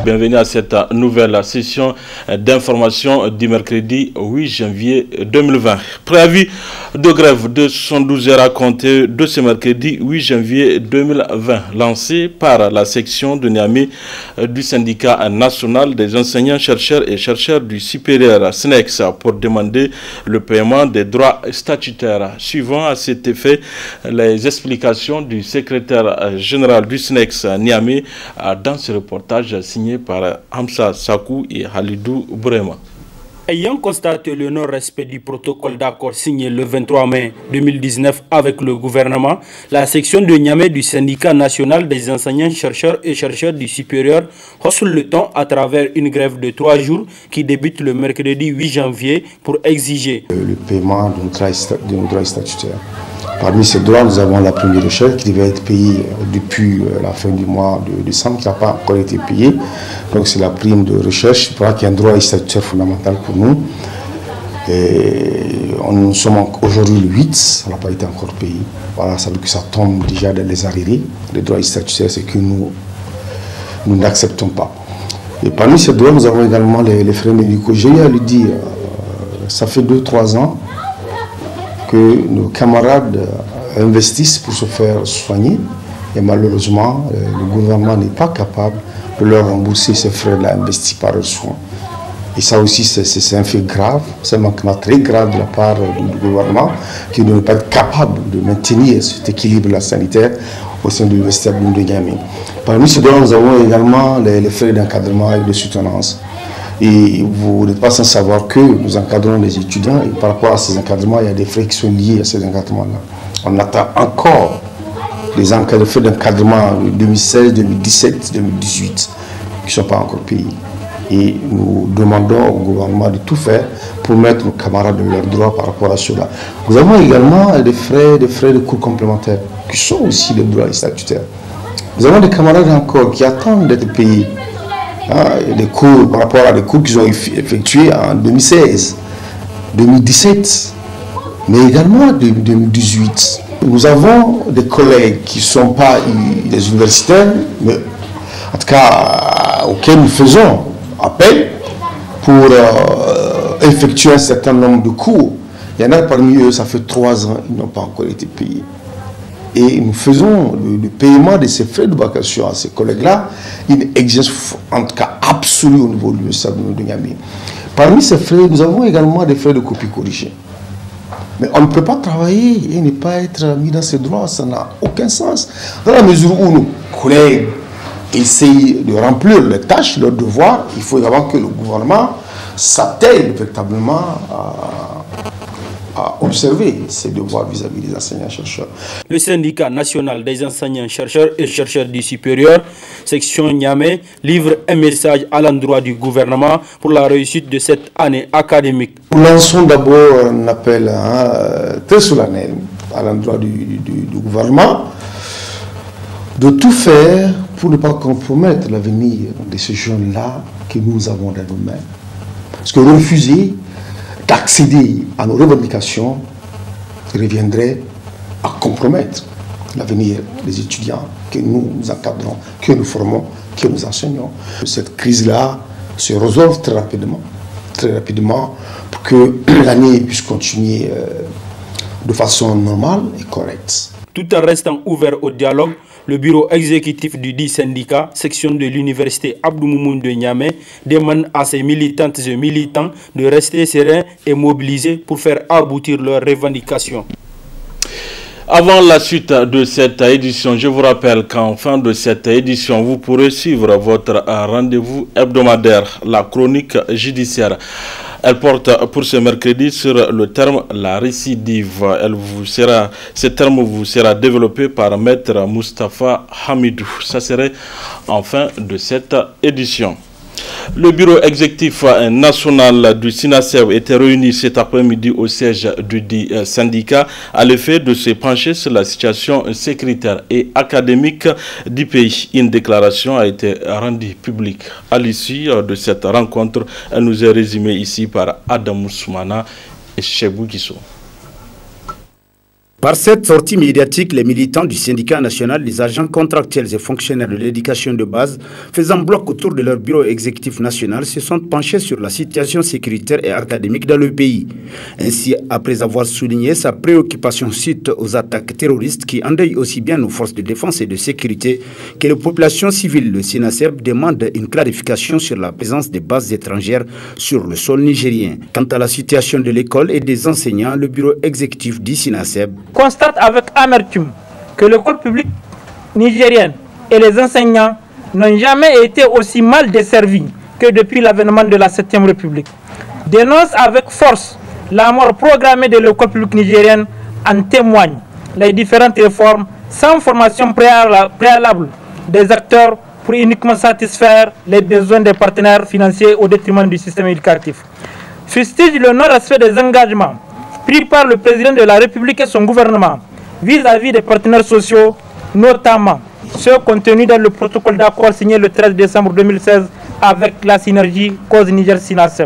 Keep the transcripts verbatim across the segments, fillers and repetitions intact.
Bienvenue à cette nouvelle session d'information du mercredi huit janvier deux mille vingt. Préavis de grève de soixante-douze heures à compter de ce mercredi huit janvier deux mille vingt, lancé par la section de Niamey du syndicat national des enseignants, chercheurs et chercheurs du supérieur S N E X pour demander le paiement des droits statutaires. Suivant à cet effet les explications du secrétaire général du S N E X Niamey dans ce reportage signé par Hamza Sakou et Halidou Bourema. Ayant constaté le non-respect du protocole d'accord signé le vingt-trois mai deux mille dix-neuf avec le gouvernement, la section de Niamey du syndicat national des enseignants, chercheurs et chercheurs du supérieur hausse le ton à travers une grève de trois jours qui débute le mercredi huit janvier pour exiger le paiement de nos droits statutaires. Parmi ces droits, nous avons la prime de recherche qui devait être payée depuis la fin du mois de décembre, qui n'a pas encore été payée. Donc c'est la prime de recherche, je crois qu'il y a un droit statutaire fondamental pour nous. Et nous sommes aujourd'hui le huit, ça n'a pas été encore payé. Voilà, ça veut dire que ça tombe déjà dans les arriérés. Les droits statutaires, c'est que nous nous n'acceptons pas. Et parmi ces droits, nous avons également les, les frais médicaux. J'ai eu à lui dire, euh, ça fait deux trois ans que nos camarades investissent pour se faire soigner et malheureusement le gouvernement n'est pas capable de leur rembourser ces frais-là investis par leurs soins. Et ça aussi c'est un fait grave, c'est un manquement très grave de la part du gouvernement qui ne peut pas être capable de maintenir cet équilibre sanitaire au sein de l'université de Niamey. Parmi ces droits, nous avons également les, les frais d'encadrement et de soutenance. Et vous n'êtes pas sans savoir que nous encadrons les étudiants et par rapport à ces encadrements, il y a des frais qui sont liés à ces encadrements-là. On attend encore les frais d'encadrement deux mille seize, deux mille dix-sept, deux mille dix-huit qui ne sont pas encore payés. Et nous demandons au gouvernement de tout faire pour mettre nos camarades de leurs droits par rapport à cela. Nous avons également des frais, des frais de cours complémentaires qui sont aussi des droits statutaires. Nous avons des camarades encore qui attendent d'être payés. Hein, des cours par rapport à des cours qu'ils ont effectués en deux mille seize, deux mille dix-sept, mais également en deux mille dix-huit. Nous avons des collègues qui ne sont pas des universitaires, mais en tout cas auxquels nous faisons appel pour euh, effectuer un certain nombre de cours. Il y en a parmi eux, ça fait trois ans, ils n'ont pas encore été payés. Et nous faisons le, le paiement de ces frais de vacation à ces collègues-là, une exigence en tout cas absolue au niveau de l'université de Niamey. Parmi ces frais, nous avons également des frais de copie corrigée. Mais on ne peut pas travailler et ne pas être mis dans ces droits, ça n'a aucun sens. Dans la mesure où nos collègues essayent de remplir leurs tâches, leurs devoirs, il faut également que le gouvernement s'attelle véritablement à à observer ses devoirs vis-à-vis des enseignants-chercheurs. Le syndicat national des enseignants-chercheurs et chercheurs du supérieur, section Niamey, livre un message à l'endroit du gouvernement pour la réussite de cette année académique. Nous lançons d'abord un appel hein, très solennel à l'endroit du, du, du gouvernement de tout faire pour ne pas compromettre l'avenir de ces jeunes-là que nous avons dans nos mains. Parce que refuser d'accéder à nos revendications reviendrait à compromettre l'avenir des étudiants que nous, nous encadrons, que nous formons, que nous enseignons. Cette crise-là se résolve très rapidement, très rapidement pour que l'année puisse continuer de façon normale et correcte. Tout en restant ouvert au dialogue, le bureau exécutif du dit syndicat, section de l'université Abdou Moumoun de Niamey, demande à ses militantes et militants de rester sereins et mobilisés pour faire aboutir leurs revendications. Avant la suite de cette édition, je vous rappelle qu'en fin de cette édition, vous pourrez suivre votre rendez-vous hebdomadaire, la chronique judiciaire. Elle porte pour ce mercredi sur le terme la récidive. Elle vous sera, ce terme vous sera développé par Maître Moustapha Hamidou. Ça serait en fin de cette édition. Le bureau exécutif national du SINASEB était réuni cet après-midi au siège du dit syndicat à l'effet de se pencher sur la situation sécuritaire et académique du pays. Une déclaration a été rendue publique. À l'issue de cette rencontre, elle nous est résumée ici par Adam Soumana et Chebou Gisso. Par cette sortie médiatique, les militants du syndicat national des agents contractuels et fonctionnaires de l'éducation de base, faisant bloc autour de leur bureau exécutif national, se sont penchés sur la situation sécuritaire et académique dans le pays. Ainsi, après avoir souligné sa préoccupation suite aux attaques terroristes qui endeuillent aussi bien nos forces de défense et de sécurité que les populations civiles, le SYNASEB demande une clarification sur la présence des bases étrangères sur le sol nigérien. Quant à la situation de l'école et des enseignants, le bureau exécutif du SYNASEB constate avec amertume que l'école publique nigérienne et les enseignants n'ont jamais été aussi mal desservis que depuis l'avènement de la septième République. Dénonce avec force la mort programmée de l'école publique nigérienne. En témoignent les différentes réformes sans formation préalable des acteurs pour uniquement satisfaire les besoins des partenaires financiers au détriment du système éducatif. Fustige le non-respect des engagements pris par le président de la République et son gouvernement vis-à-vis des partenaires sociaux, notamment ceux contenus dans le protocole d'accord signé le treize décembre deux mille seize avec la synergie cause Niger-SYNASEB.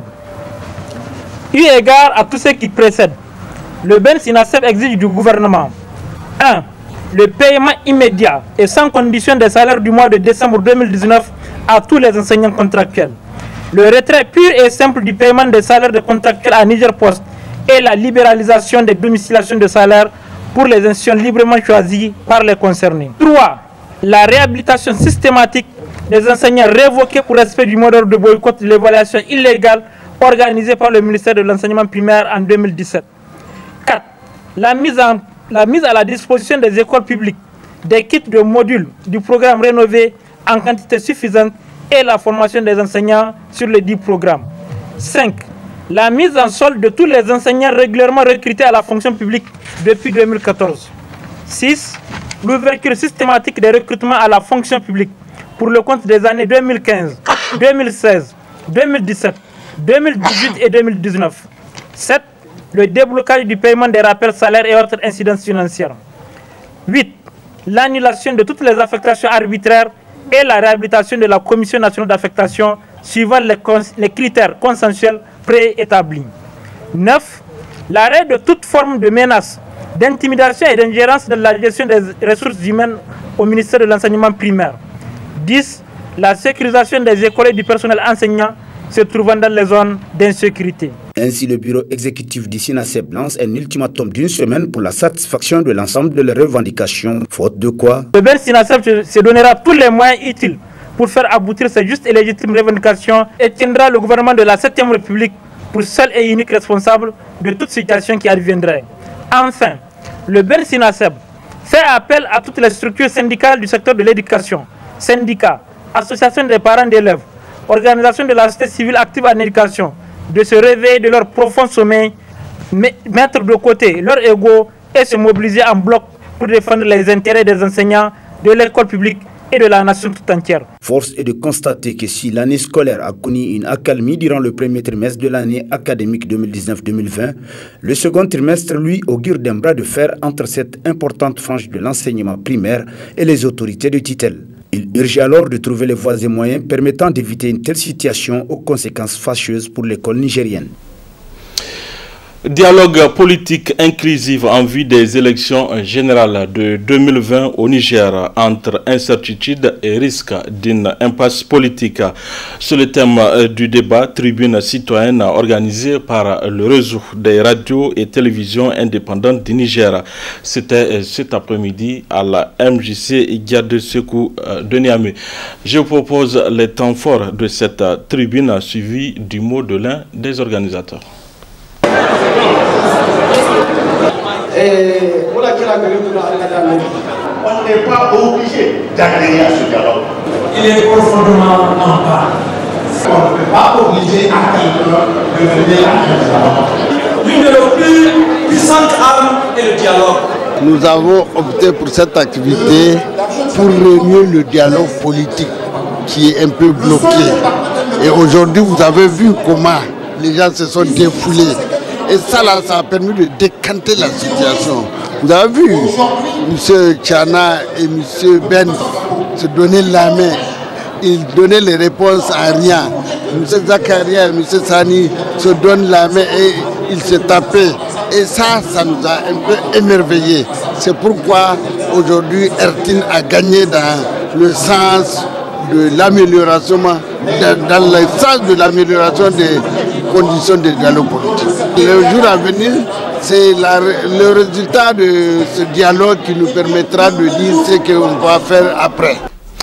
Eu égard à tout ce qui précède, le B E N SYNASEB exige du gouvernement un. Le paiement immédiat et sans condition des salaires du mois de décembre deux mille dix-neuf à tous les enseignants contractuels. Le retrait pur et simple du paiement des salaires de contractuels à Niger Post et la libéralisation des domiciliations de salaires pour les institutions librement choisies par les concernés. trois. La réhabilitation systématique des enseignants révoqués pour respect du mot d'ordre de boycott de l'évaluation illégale organisée par le ministère de l'enseignement primaire en deux mille dix-sept. quatre. La mise, en, la mise à la disposition des écoles publiques des kits de modules du programme rénové en quantité suffisante et la formation des enseignants sur les dix programmes. cinq. La mise en solde de tous les enseignants régulièrement recrutés à la fonction publique depuis deux mille quatorze. six. L'ouverture systématique des recrutements à la fonction publique pour le compte des années deux mille quinze, deux mille seize, deux mille dix-sept, deux mille dix-huit et deux mille dix-neuf. sept. Le déblocage du paiement des rappels salaires et autres incidences financières. huit. L'annulation de toutes les affectations arbitraires et la réhabilitation de la Commission nationale d'affectation suivant les, les critères consensuels préétablis. neuf. L'arrêt de toute forme de menace, d'intimidation et d'ingérence dans la gestion des ressources humaines au ministère de l'enseignement primaire. dix. La sécurisation des écoles et du personnel enseignant se trouvant dans les zones d'insécurité. Ainsi, le bureau exécutif du SYNASEB lance un ultimatum d'une semaine pour la satisfaction de l'ensemble de leurs revendications, faute de quoi le B E N SYNASEB se donnera tous les moyens utiles pour faire aboutir ces justes et légitimes revendications et tiendra le gouvernement de la septième République pour seul et unique responsable de toute situation qui adviendrait. Enfin, le B E N SYNASEB fait appel à toutes les structures syndicales du secteur de l'éducation, syndicats, associations des parents d'élèves, organisations de la société civile active en éducation, de se réveiller de leur profond sommeil, mettre de côté leur ego et se mobiliser en bloc pour défendre les intérêts des enseignants, de l'école publique et de la nation tout entière. Force est de constater que si l'année scolaire a connu une accalmie durant le premier trimestre de l'année académique deux mille dix-neuf deux mille vingt, le second trimestre, lui, augure d'un bras de fer entre cette importante frange de l'enseignement primaire et les autorités de tutelle. Il urge alors de trouver les voies et moyens permettant d'éviter une telle situation aux conséquences fâcheuses pour l'école nigérienne. Dialogue politique inclusif en vue des élections générales de deux mille vingt au Niger entre incertitude et risque d'une impasse politique. C'est le thème du débat tribune citoyenne organisé par le réseau des radios et télévisions indépendantes du Niger. C'était cet après-midi à la M J C Gade Sekou de Niamey. Je vous propose les temps forts de cette tribune suivi du mot de l'un des organisateurs. Et on n'est pas obligé d'adhérer à ce dialogue. Il est profondément en bas. On ne peut pas obliger à quelqu'un de venir à un dialogue. L'une de nos plus puissantes armes est le dialogue. Nous avons opté pour cette activité pour réunir le dialogue politique qui est un peu bloqué. Et aujourd'hui, vous avez vu comment les gens se sont défoulés. Et ça, là, ça a permis de décanter la situation. Vous avez vu M. Tchana et M. Ben se donner la main. Ils donnaient les réponses à rien. M. Zakaria et M. Sani se donnent la main et ils se tapaient. Et ça, ça nous a un peu émerveillés. C'est pourquoi aujourd'hui Ertin a gagné dans le sens de l'amélioration, dans, dans le sens de l'amélioration des conditions de dialogue politique. Le jour à venir, c'est le résultat de ce dialogue qui nous permettra de dire ce qu'on va faire après.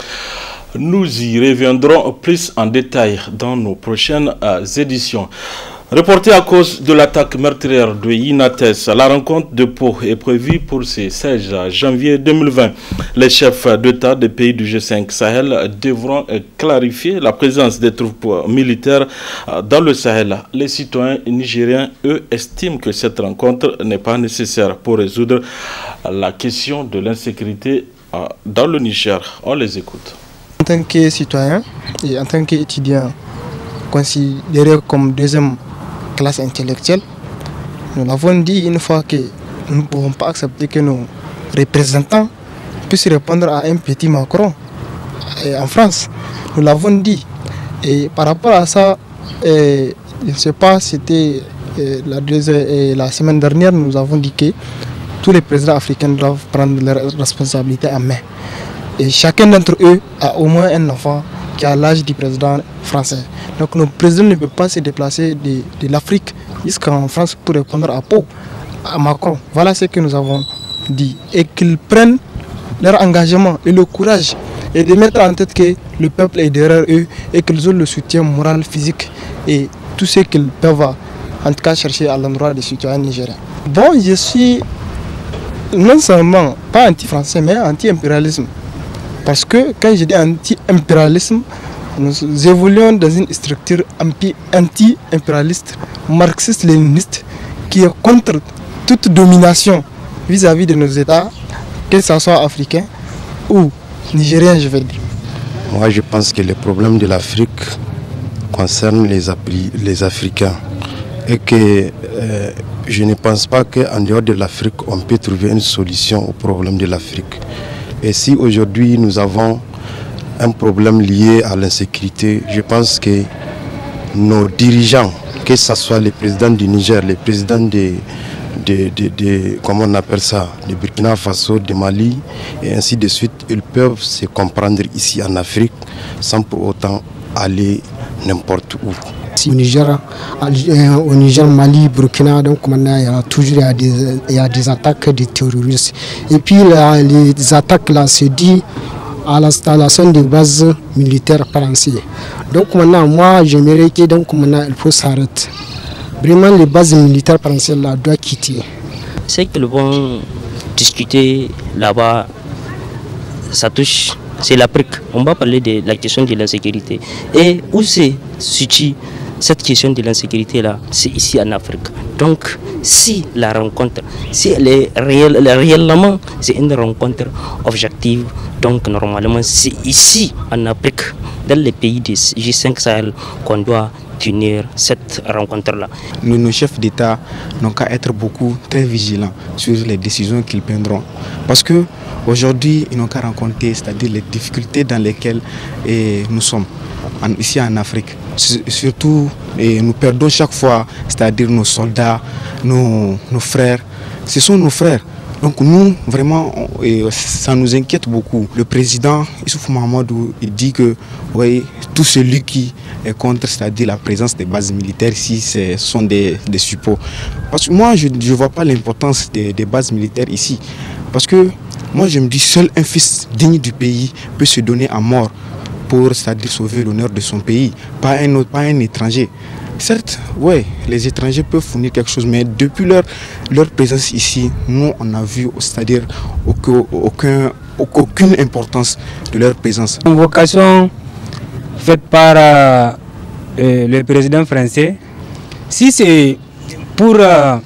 Nous y reviendrons plus en détail dans nos prochaines euh, éditions. Reporté à cause de l'attaque meurtrière de Inates, la rencontre de Pau est prévue pour ce seize janvier deux mille vingt. Les chefs d'État des pays du G cinq Sahel devront clarifier la présence des troupes militaires dans le Sahel. Les citoyens nigériens, eux, estiment que cette rencontre n'est pas nécessaire pour résoudre la question de l'insécurité dans le Niger. On les écoute. En tant que citoyen et en tant qu'étudiant considéré comme deuxième classe intellectuelle, nous l'avons dit une fois que nous ne pouvons pas accepter que nos représentants puissent répondre à un petit Macron en France. Nous l'avons dit. Et par rapport à ça, et, je ne sais pas, c'était la, la semaine dernière, nous avons dit que tous les présidents africains doivent prendre leurs responsabilités en main. Et chacun d'entre eux a au moins un enfant qui a l'âge du président français. Donc nos présidents ne peuvent pas se déplacer de, de l'Afrique jusqu'en France pour répondre à Pau, à Macron. Voilà ce que nous avons dit. Et qu'ils prennent leur engagement et le courage et de mettre en tête que le peuple est derrière eux et qu'ils ont le soutien moral, physique et tout ce qu'ils peuvent en tout cas chercher à l'endroit des citoyens nigériens. Bon, je suis non seulement pas anti-français mais anti-impérialisme. Parce que quand je dis anti-impérialisme, nous évoluons dans une structure anti-impérialiste, marxiste-léniniste, qui est contre toute domination vis-à-vis de nos États, que ce soit africains ou nigériens, je veux dire. Moi, je pense que le problème de l'Afrique concerne les, les Africains et que euh, je ne pense pas qu'en dehors de l'Afrique, on peut trouver une solution au problème de l'Afrique. Et si aujourd'hui nous avons un problème lié à l'insécurité, je pense que nos dirigeants, que ce soit les présidents du Niger, les présidents de, de, de, de comment on appelle ça, de Burkina Faso, de Mali, et ainsi de suite, ils peuvent se comprendre ici en Afrique sans pour autant aller n'importe où. Au Niger, au Niger, Mali, Burkina, donc maintenant il y a toujours il y a des, il y a des attaques de terroristes. Et puis là, les attaques là se disent à l'installation des bases militaires françaises. Donc maintenant, moi j'aimerais que donc maintenant il faut s'arrêter. Vraiment les bases militaires françaises là doivent quitter. C'est qu'ils vont discuter là-bas, ça touche, c'est l'Afrique. On va parler de la question de l'insécurité. Et où se situe cette question de l'insécurité-là, c'est ici en Afrique. Donc, si la rencontre, si elle est réelle, elle est réellement, c'est une rencontre objective, donc normalement, c'est ici en Afrique, dans les pays du G cinq Sahel, qu'on doit tenir cette rencontre-là. Nos, nos chefs d'État n'ont qu'à être beaucoup très vigilants sur les décisions qu'ils prendront. Parce que aujourd'hui, ils n'ont qu'à rencontrer, c'est-à-dire les difficultés dans lesquelles eh, nous sommes. En, ici en Afrique. Surtout, et nous perdons chaque fois, c'est-à-dire nos soldats, nos, nos frères. Ce sont nos frères. Donc nous, vraiment, et ça nous inquiète beaucoup. Le président Issoufou Mahamadou, il dit que oui, tout celui qui est contre, c'est-à-dire la présence des bases militaires ici, ce sont des, des suppôts. Parce que moi, je ne vois pas l'importance des, des bases militaires ici. Parce que moi, je me dis, seul un fils digne du pays peut se donner à mort pour, c'est-à-dire sauver l'honneur de son pays, pas un autre, pas un étranger. Certes, ouais, les étrangers peuvent fournir quelque chose, mais depuis leur, leur présence ici, nous, on a vu, c'est-à-dire aucun, aucun, aucune importance de leur présence. Une convocation faite par euh, euh, le président français, si c'est pour euh,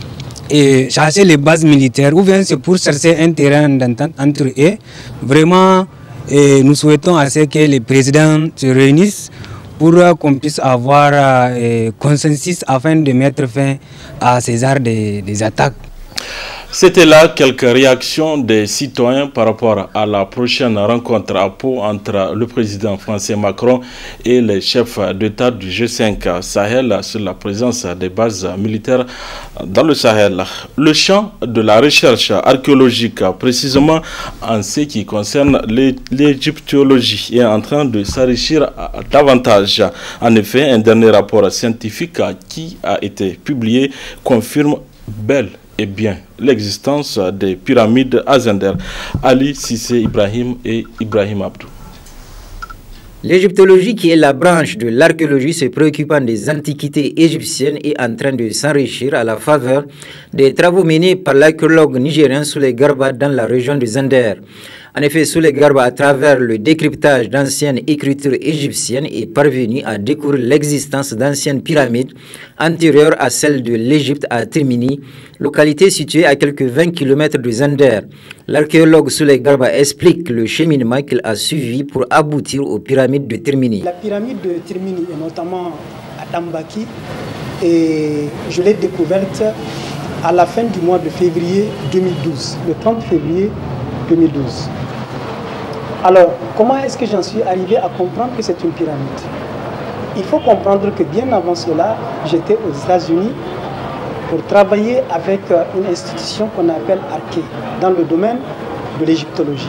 et chasser les bases militaires ou bien c'est pour chercher un terrain d'entente entre eux, vraiment, et nous souhaitons à ce que les présidents se réunissent pour qu'on puisse avoir un consensus afin de mettre fin à ces arts des, des attaques. C'était là quelques réactions des citoyens par rapport à la prochaine rencontre à Pau entre le président français Macron et les chefs d'État du G cinq Sahel sur la présence des bases militaires dans le Sahel. Le champ de la recherche archéologique, précisément en ce qui concerne l'égyptologie, est en train de s'enrichir davantage. En effet, un dernier rapport scientifique qui a été publié confirme bel et bien l'existence des pyramides à Zender. Ali Sissé Ibrahim et Ibrahim Abdou. L'égyptologie, qui est la branche de l'archéologie se préoccupant des antiquités égyptiennes, est en train de s'enrichir à la faveur des travaux menés par l'archéologue nigérien Souley Garba dans la région de Zender. En effet, Souley Garba, à travers le décryptage d'anciennes écritures égyptiennes, est parvenu à découvrir l'existence d'anciennes pyramides antérieures à celles de l'Égypte à Termini, localité située à quelques vingt kilomètres de Zender. L'archéologue Souley Garba explique le cheminement qu'il a suivi pour aboutir aux pyramides de Termini. La pyramide de Termini, et notamment à Tambaki, et je l'ai découverte à la fin du mois de février deux mille douze, le trente février deux mille douze. Alors, comment est-ce que j'en suis arrivé à comprendre que c'est une pyramide? Il faut comprendre que bien avant cela, j'étais aux États-Unis pour travailler avec une institution qu'on appelle Arché, dans le domaine de l'égyptologie.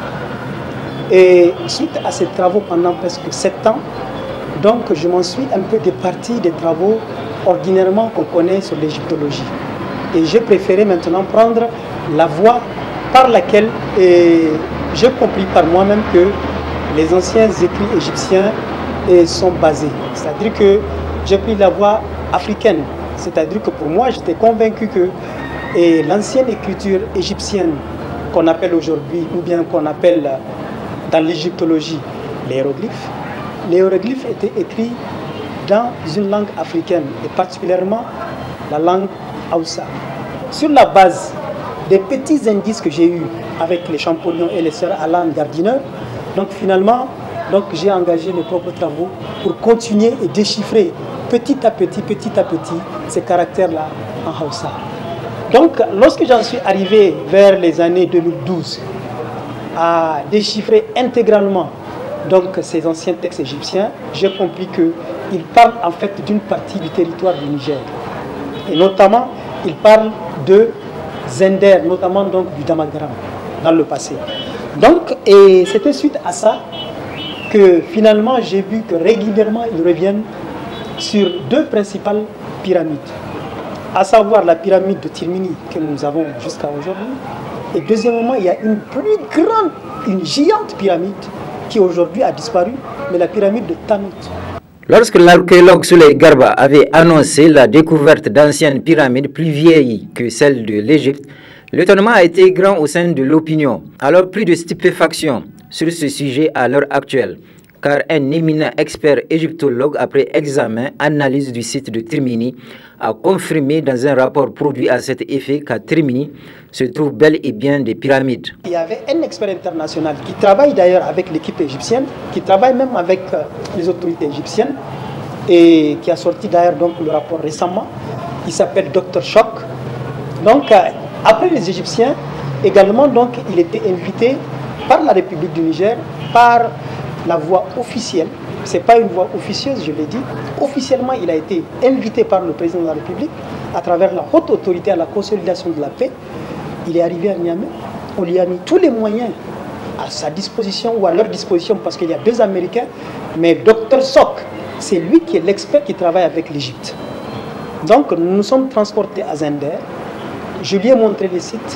Et suite à ces travaux pendant presque sept ans, donc je m'en suis un peu départi des travaux ordinairement qu'on connaît sur l'égyptologie. Et j'ai préféré maintenant prendre la voie par laquelle j'ai compris par moi-même que les anciens écrits égyptiens sont basés. C'est-à-dire que j'ai pris la voie africaine. C'est-à-dire que pour moi, j'étais convaincu que l'ancienne écriture égyptienne qu'on appelle aujourd'hui, ou bien qu'on appelle dans l'égyptologie les hiéroglyphes, les hiéroglyphes étaient écrits dans une langue africaine, et particulièrement la langue Hausa. Sur la base des petits indices que j'ai eus avec les Champollion et les sœurs Alan Gardiner, donc finalement, donc j'ai engagé mes propres travaux pour continuer et déchiffrer petit à petit, petit à petit, ces caractères-là en Hausa. Donc, lorsque j'en suis arrivé vers les années deux mille douze à déchiffrer intégralement donc, ces anciens textes égyptiens, j'ai compris qu'ils parlent en fait d'une partie du territoire du Niger. Et notamment, ils parlent de Zender, notamment donc du Damagaram, dans le passé. Donc, et c'était suite à ça que finalement j'ai vu que régulièrement ils reviennent sur deux principales pyramides, à savoir la pyramide de Tirmini que nous avons jusqu'à aujourd'hui, et deuxièmement il y a une plus grande, une géante pyramide qui aujourd'hui a disparu, mais la pyramide de Tanut. Lorsque l'archéologue Souley Garba avait annoncé la découverte d'anciennes pyramides plus vieilles que celles de l'Égypte, l'étonnement a été grand au sein de l'opinion. Alors plus de stupéfaction sur ce sujet à l'heure actuelle, car un éminent expert égyptologue, après examen, analyse du site de Termini, a confirmé dans un rapport produit à cet effet qu'à Termini se trouvent bel et bien des pyramides. Il y avait un expert international qui travaille d'ailleurs avec l'équipe égyptienne, qui travaille même avec les autorités égyptiennes et qui a sorti d'ailleurs donc le rapport récemment. Il s'appelle docteur Choc. Donc après les Égyptiens, également donc il était invité par la République du Niger, par la voie officielle. Ce n'est pas une voie officieuse, je l'ai dit. Officiellement, il a été invité par le président de la République à travers la haute autorité à la consolidation de la paix. Il est arrivé à Niamey. On lui a mis tous les moyens à sa disposition ou à leur disposition parce qu'il y a deux Américains. Mais docteur Sok, c'est lui qui est l'expert qui travaille avec l'Égypte. Donc, nous nous sommes transportés à Zender. Je lui ai montré les sites.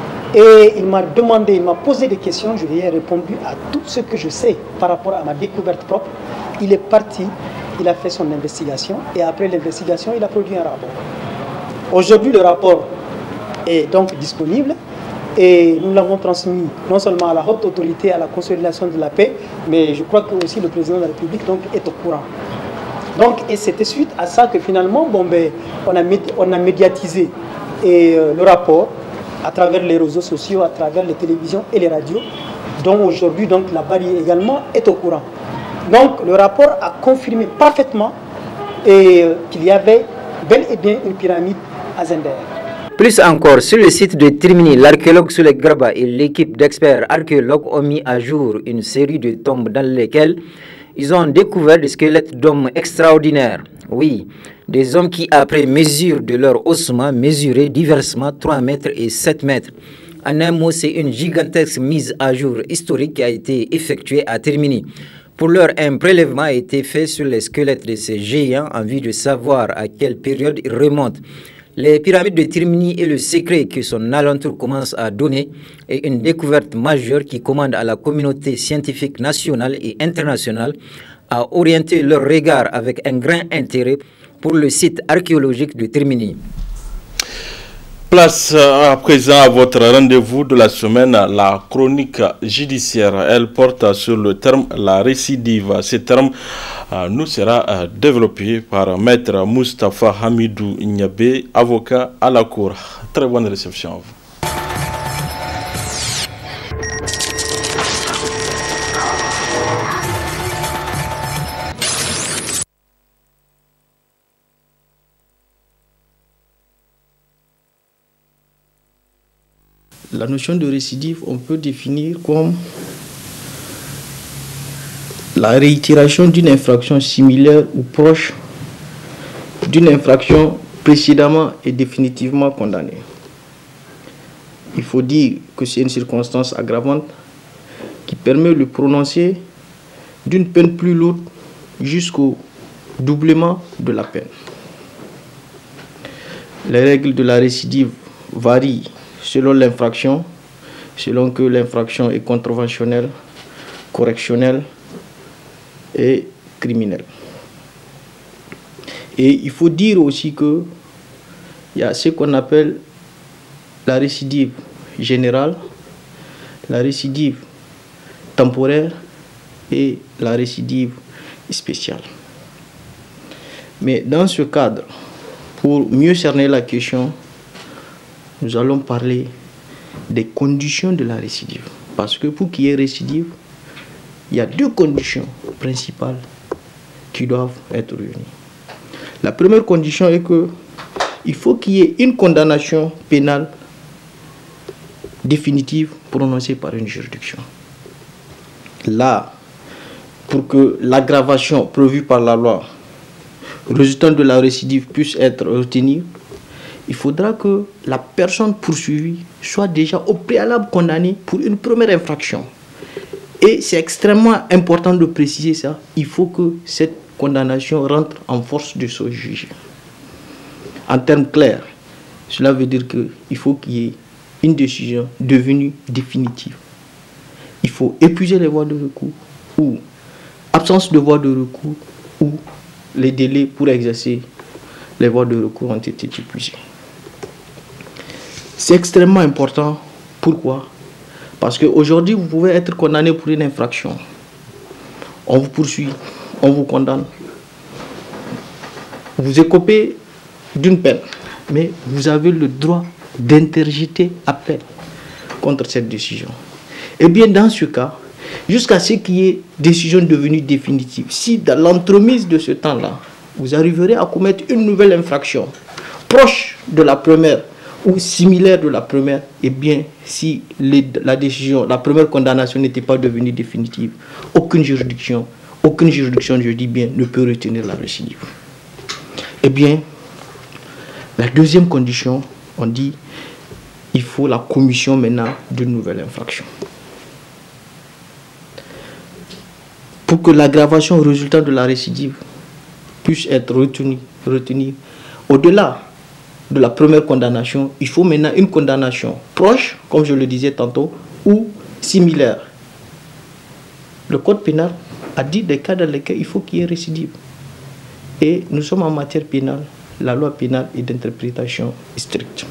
Et il m'a demandé, il m'a posé des questions, je lui ai répondu à tout ce que je sais par rapport à ma découverte propre. Il est parti, il a fait son investigation et après l'investigation, il a produit un rapport. Aujourd'hui, le rapport est donc disponible et nous l'avons transmis non seulement à la haute autorité, à la consolidation de la paix, mais je crois que aussi le président de la République donc, est au courant. Donc, et c'était suite à ça que finalement, bon, ben, on, a on a médiatisé et, euh, le rapport à travers les réseaux sociaux, à travers les télévisions et les radios, dont aujourd'hui donc la Bali également est au courant. Donc le rapport a confirmé parfaitement qu'il y avait bel et bien une pyramide à Zender. Plus encore, sur le site de Trimini, l'archéologue Soulek Garba et l'équipe d'experts archéologues ont mis à jour une série de tombes dans lesquelles ils ont découvert des squelettes d'hommes extraordinaires. Oui, des hommes qui, après mesure de leur ossement, mesuraient diversement trois mètres et sept mètres. En un mot, c'est une gigantesque mise à jour historique qui a été effectuée à Trimini. Pour l'heure, un prélèvement a été fait sur les squelettes de ces géants en vue de savoir à quelle période ils remontent. Les pyramides de Trimini et le secret que son alentour commence à donner est une découverte majeure qui commande à la communauté scientifique nationale et internationale à orienter leur regard avec un grand intérêt pour le site archéologique de Trimini. Place à présent à votre rendez-vous de la semaine, la chronique judiciaire. Elle porte sur le terme la récidive. Ce terme euh, nous sera euh, développé par Maître Moustapha Hamidou Nyabé, avocat à la Cour. Très bonne réception à vous. La notion de récidive, on peut définir comme la réitération d'une infraction similaire ou proche d'une infraction précédemment et définitivement condamnée. Il faut dire que c'est une circonstance aggravante qui permet le prononcé d'une peine plus lourde jusqu'au doublement de la peine. Les règles de la récidive varient selon l'infraction, selon que l'infraction est contraventionnelle, correctionnelle et criminelle. Et il faut dire aussi que il y a ce qu'on appelle la récidive générale, la récidive temporaire et la récidive spéciale. Mais dans ce cadre, pour mieux cerner la question, nous allons parler des conditions de la récidive. Parce que pour qu'il y ait récidive, il y a deux conditions principales qui doivent être réunies. La première condition est que il faut qu'il y ait une condamnation pénale définitive prononcée par une juridiction. Là, pour que l'aggravation prévue par la loi résultant de la récidive puisse être retenue, il faudra que la personne poursuivie soit déjà au préalable condamnée pour une première infraction. Et c'est extrêmement important de préciser ça. Il faut que cette condamnation rentre en force de ce juge. En termes clairs, cela veut dire qu'il faut qu'il y ait une décision devenue définitive. Il faut épuiser les voies de recours ou absence de voies de recours ou les délais pour exercer les voies de recours ont été épuisés. C'est extrêmement important. Pourquoi? Parce qu'aujourd'hui, vous pouvez être condamné pour une infraction. On vous poursuit, on vous condamne. Vous écopez d'une peine, mais vous avez le droit d'interjeter appel contre cette décision. Et bien dans ce cas, jusqu'à ce qu'il y ait décision devenue définitive, si dans l'entremise de ce temps-là, vous arriverez à commettre une nouvelle infraction proche de la première ou similaire de la première, et bien si les, la décision, la première condamnation n'était pas devenue définitive, aucune juridiction, aucune juridiction, je dis bien, ne peut retenir la récidive. Eh bien, la deuxième condition, on dit, il faut la commission maintenant d'une nouvelle infraction. Pour que l'aggravation résultant de la récidive puisse être retenue, retenue au-delà de la première condamnation, il faut maintenant une condamnation proche, comme je le disais tantôt, ou similaire. Le code pénal a dit des cas dans lesquels il faut qu'il y ait récidive. Et nous sommes en matière pénale, la loi pénale est d'interprétation stricte.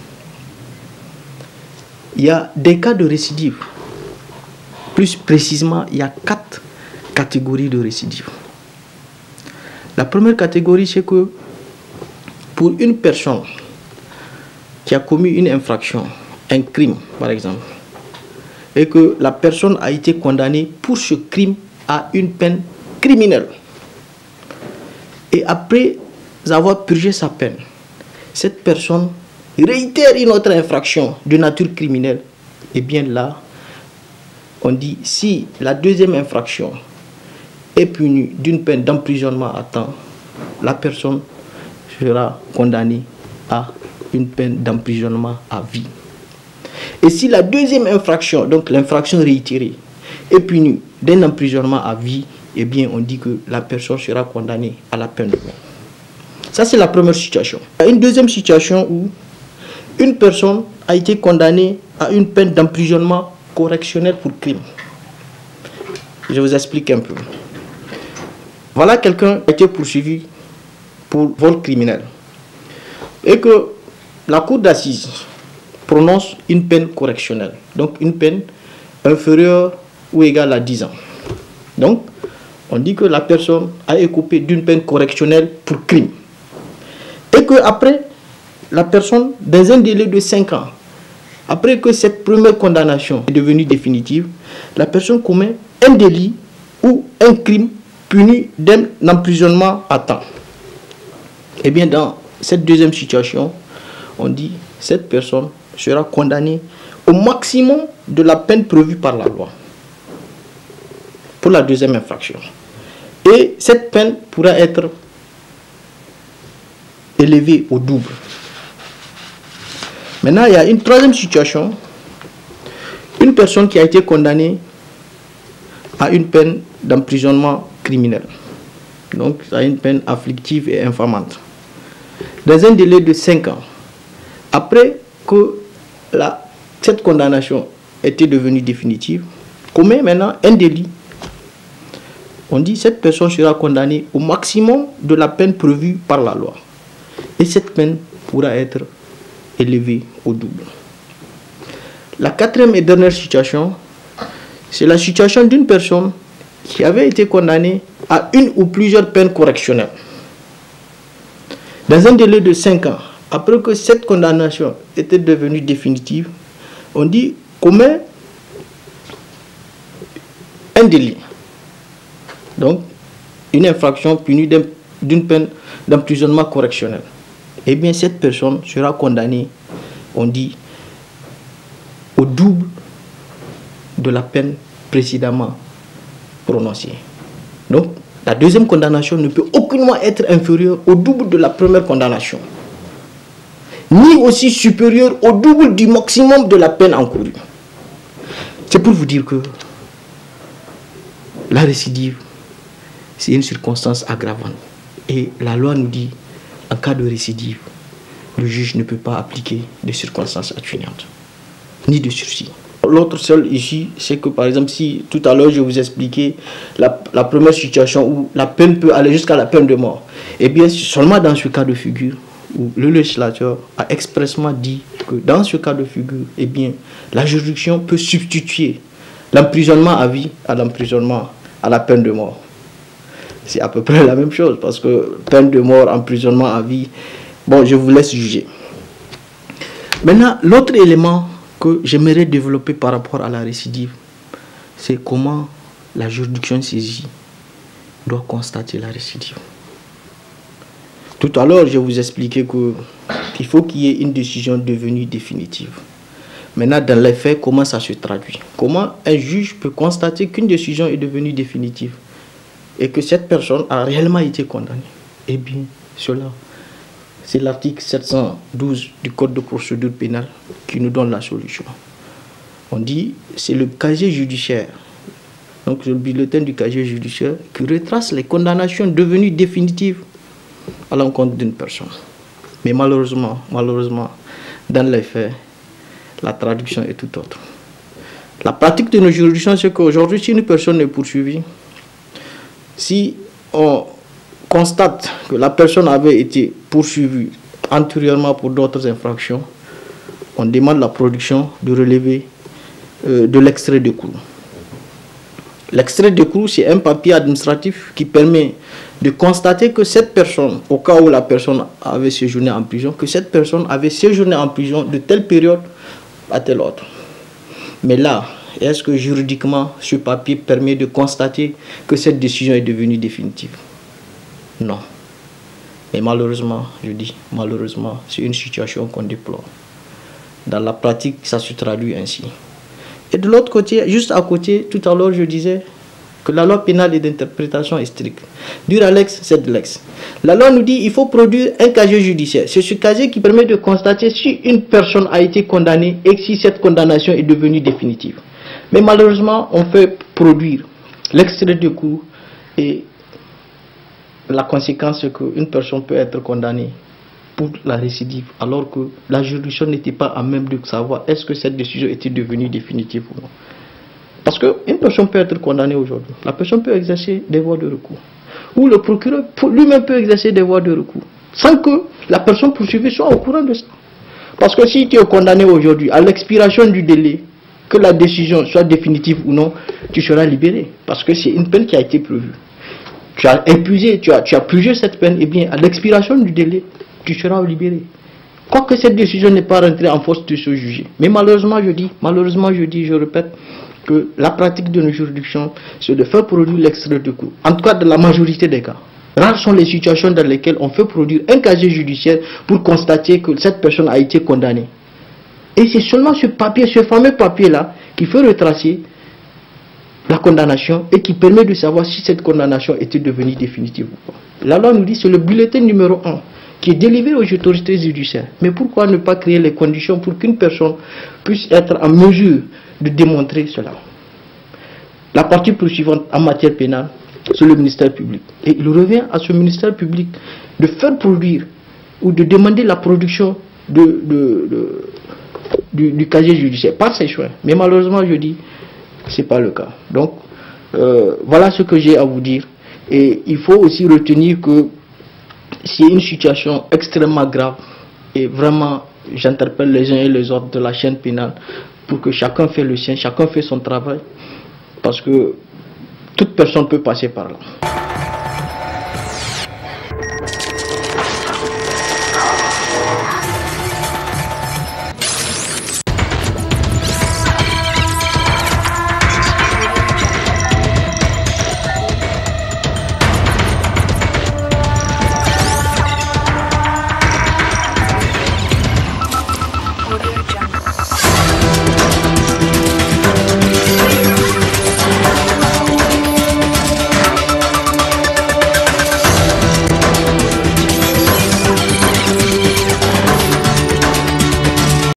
Il y a des cas de récidive. Plus précisément, il y a quatre catégories de récidive. La première catégorie, c'est que pour une personne qui a commis une infraction, un crime par exemple, et que la personne a été condamnée pour ce crime à une peine criminelle, et après avoir purgé sa peine, cette personne réitère une autre infraction de nature criminelle, et bien là, on dit si la deuxième infraction est punie d'une peine d'emprisonnement à temps, la personne sera condamnée à une peine d'emprisonnement à vie. Et si la deuxième infraction, donc l'infraction réitérée, est punie d'un emprisonnement à vie, eh bien on dit que la personne sera condamnée à la peine de mort. Ça c'est la première situation. Il y a une deuxième situation où une personne a été condamnée à une peine d'emprisonnement correctionnel pour crime. Je vous explique un peu. Voilà quelqu'un qui a été poursuivi pour vol criminel et que la cour d'assises prononce une peine correctionnelle, donc une peine inférieure ou égale à dix ans. Donc, on dit que la personne a écopé d'une peine correctionnelle pour crime. Et que après, la personne, dans un délai de cinq ans, après que cette première condamnation est devenue définitive, la personne commet un délit ou un crime puni d'un emprisonnement à temps. Et bien, dans cette deuxième situation, on dit que cette personne sera condamnée au maximum de la peine prévue par la loi pour la deuxième infraction. Et cette peine pourra être élevée au double. Maintenant, il y a une troisième situation. Une personne qui a été condamnée à une peine d'emprisonnement criminel. Donc, à une peine afflictive et infamante. Dans un délai de cinq ans. Après que la, cette condamnation était devenue définitive, commet maintenant un délit. On dit que cette personne sera condamnée au maximum de la peine prévue par la loi. Et cette peine pourra être élevée au double. La quatrième et dernière situation, c'est la situation d'une personne qui avait été condamnée à une ou plusieurs peines correctionnelles. Dans un délai de cinq ans, après que cette condamnation était devenue définitive, on dit commet un délit. Donc, une infraction punie d'une peine d'emprisonnement correctionnel. Eh bien, cette personne sera condamnée, on dit, au double de la peine précédemment prononcée. Donc, la deuxième condamnation ne peut aucunement être inférieure au double de la première condamnation, ni aussi supérieure au double du maximum de la peine encourue. C'est pour vous dire que la récidive, c'est une circonstance aggravante. Et la loi nous dit, en cas de récidive, le juge ne peut pas appliquer de circonstances atténuantes, ni de sursis. L'autre seul ici, c'est que par exemple, si tout à l'heure je vous expliquais la, la première situation où la peine peut aller jusqu'à la peine de mort, et bien seulement dans ce cas de figure, où le législateur a expressément dit que dans ce cas de figure, eh bien, la juridiction peut substituer l'emprisonnement à vie à l'emprisonnement à la peine de mort. C'est à peu près la même chose, parce que peine de mort, emprisonnement à vie, bon, je vous laisse juger. Maintenant, l'autre élément que j'aimerais développer par rapport à la récidive, c'est comment la juridiction saisie doit constater la récidive. Tout à l'heure, je vous expliquais qu'il faut qu'il y ait une décision devenue définitive. Maintenant, dans les faits, comment ça se traduit? Comment un juge peut constater qu'une décision est devenue définitive et que cette personne a réellement été condamnée? Eh bien, cela, c'est l'article sept cent douze du Code de procédure pénale qui nous donne la solution. On dit, c'est le casier judiciaire, donc le bulletin du casier judiciaire, qui retrace les condamnations devenues définitives à l'encontre d'une personne. Mais malheureusement, malheureusement, dans les faits, la traduction est tout autre. La pratique de nos juridictions, c'est qu'aujourd'hui, si une personne est poursuivie, si on constate que la personne avait été poursuivie antérieurement pour d'autres infractions, on demande la production de relevé euh, de l'extrait de cour. L'extrait de cour, c'est un papier administratif qui permet de constater que cette personne, au cas où la personne avait séjourné en prison, que cette personne avait séjourné en prison de telle période à telle autre. Mais là, est-ce que juridiquement, ce papier permet de constater que cette décision est devenue définitive? Non. Mais malheureusement, je dis malheureusement, c'est une situation qu'on déplore. Dans la pratique, ça se traduit ainsi. Et de l'autre côté, juste à côté, tout à l'heure, je disais que la loi pénale et d'interprétation est stricte. Dur à l'ex, c'est de l'ex. La loi nous dit qu'il faut produire un casier judiciaire. C'est ce casier qui permet de constater si une personne a été condamnée et si cette condamnation est devenue définitive. Mais malheureusement, on fait produire l'extrait de cour et la conséquence, c'est qu'une personne peut être condamnée pour la récidive alors que la juridiction n'était pas à même de savoir est-ce que cette décision était devenue définitive ou non. Parce qu'une personne peut être condamnée aujourd'hui. La personne peut exercer des voies de recours. Ou le procureur lui-même peut exercer des voies de recours. Sans que la personne poursuivie soit au courant de ça. Parce que si tu es condamné aujourd'hui, à l'expiration du délai, que la décision soit définitive ou non, tu seras libéré. Parce que c'est une peine qui a été prévue. Tu as épuisé, tu as, tu as purgé cette peine, et bien à l'expiration du délai, tu seras libéré. Quoique cette décision n'est pas rentrée en force de se juger. Mais malheureusement, je dis, malheureusement, je dis, je répète, que la pratique de nos juridictions, c'est de faire produire l'extrait de cour. En tout cas, de la majorité des cas. Rares sont les situations dans lesquelles on fait produire un casier judiciaire pour constater que cette personne a été condamnée. Et c'est seulement ce papier, ce fameux papier-là, qui fait retracer la condamnation et qui permet de savoir si cette condamnation était devenue définitive ou pas. La loi nous dit que c'est le bulletin numéro un qui est délivré aux autorités judiciaires. Mais pourquoi ne pas créer les conditions pour qu'une personne puisse être en mesure de démontrer cela? La partie poursuivante en matière pénale, c'est le ministère public. Et il revient à ce ministère public de faire produire ou de demander la production de, de, de, du, du casier judiciaire par ses choix. Mais malheureusement, je dis, ce n'est pas le cas. Donc, euh, voilà ce que j'ai à vous dire. Et il faut aussi retenir que c'est une situation extrêmement grave. Et vraiment, j'interpelle les uns et les autres de la chaîne pénale pour que chacun fait le sien, chacun fait son travail. Parce que toute personne peut passer par là.